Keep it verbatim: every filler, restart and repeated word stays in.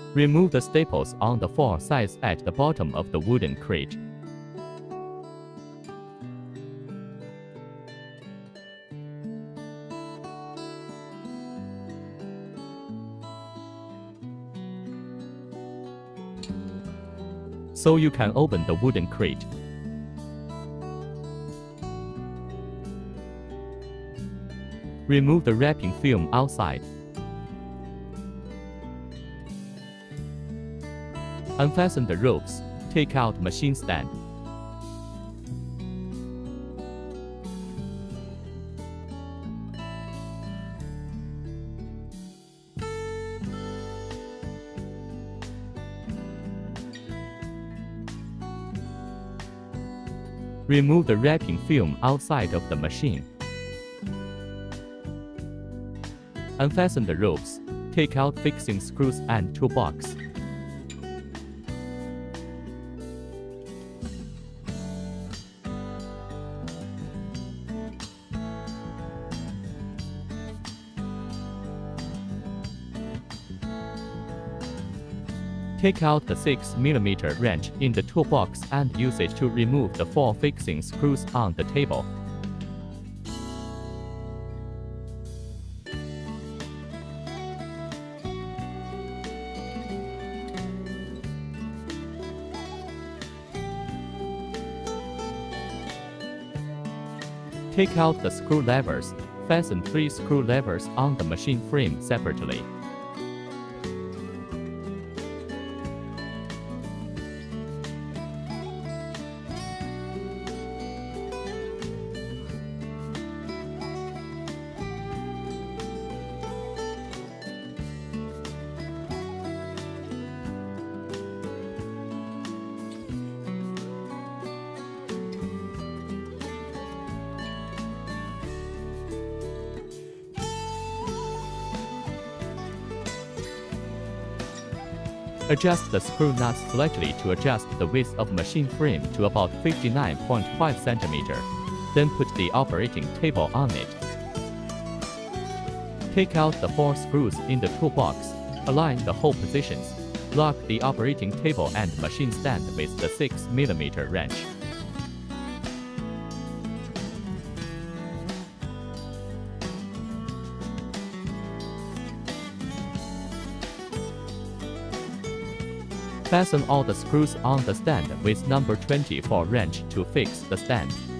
Remove the staples on the four sides at the bottom of the wooden crate. So you can open the wooden crate. Remove the wrapping film outside. Unfasten the ropes. Take out machine stand. Remove the wrapping film outside of the machine. Unfasten the ropes. Take out fixing screws and toolbox. Take out the six millimeter wrench in the toolbox and use it to remove the four fixing screws on the table. Take out the screw levers. Fasten three screw levers on the machine frame separately. Adjust the screw nuts slightly to adjust the width of machine frame to about fifty-nine point five centimeters. Then put the operating table on it. Take out the four screws in the toolbox. Align the hole positions. Lock the operating table and machine stand with the six millimeter wrench. Fasten all the screws on the stand with number twenty-four wrench to fix the stand.